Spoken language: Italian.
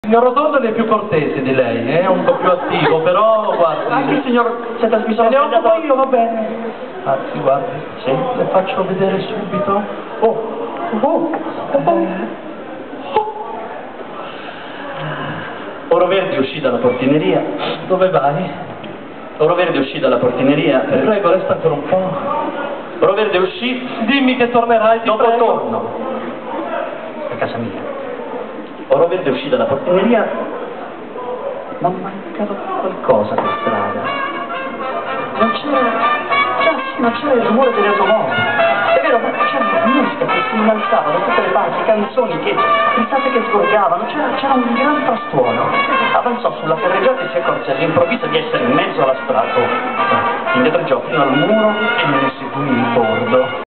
Signor Rotondoli è più cortese di lei, è un po' più attivo, però guardi... Anche il signor si è trasmesso Ne occupo poi io, va bene. Anzi, guardi, Sì. le faccio vedere subito. Oro Verde uscì dalla portineria. Dove vai? Oro Verde uscì dalla portineria. Prego, resta ancora un po'. Oro Verde uscì. Dimmi che tornerai, ti Dopo prego. torno. A casa mia. Oro Verde uscì dalla portineria, ma mancava qualcosa per strada. Non c'era il rumore delle automobili. È vero, ma c'era musica che si innalzava da tutte le parti, canzoni che pensate che sgorgavano, c'era un gran frastuono. Avanzò sulla carreggiata e si accorse all'improvviso di essere in mezzo alla strada. Indietreggiò fino al muro e ne seguì il bordo.